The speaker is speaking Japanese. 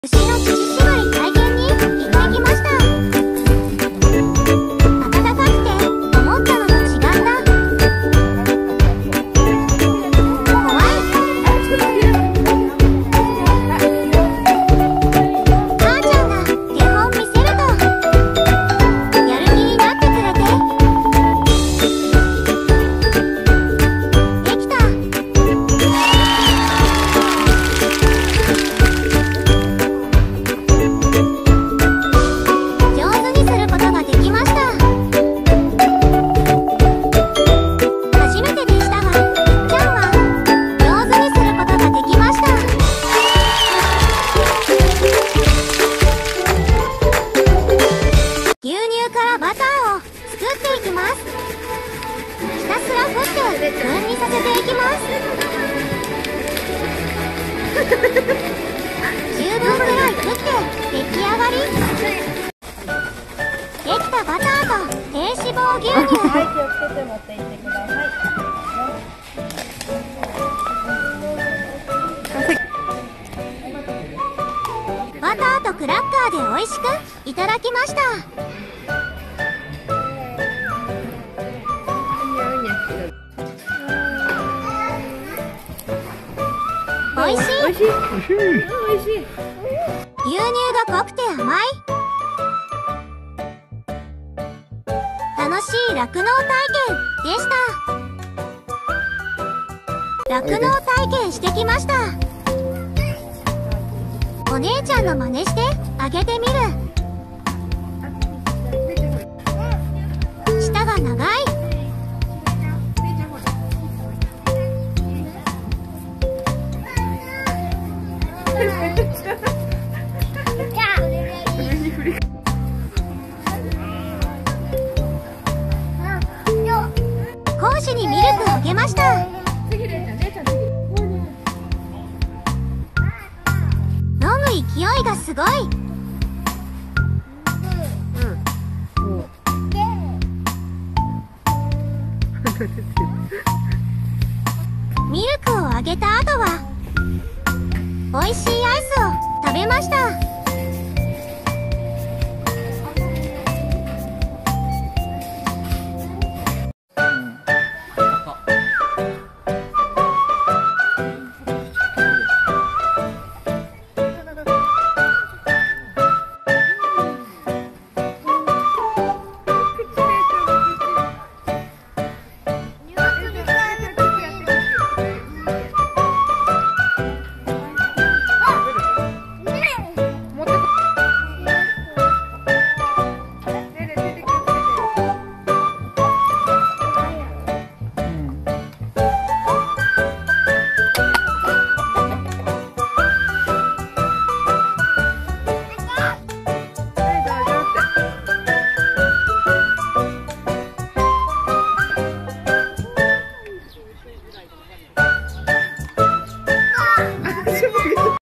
牛の乳搾り体験に行ってきました。暖かくて思ったのと違った。怖い。母ちゃんが手本見せるとやる気になってくれて、できた。バターを作っていきます。ひたすら振って分離させていきます。10分くらい振って出来上がり。できたバターと低脂肪牛乳。 はい、気をつけて持っていってください。バターとクラッカーで美味しくいただきました。おいしい。おいしい。 おいしい。 牛乳が濃くて甘い。楽しい酪農体験でした。酪農体験してきました。お姉ちゃんの真似してあげてみる。舌が長い。講師にミルクをあげました。飲む勢いがすごい。ミルクをあげた後はおいしいアイスを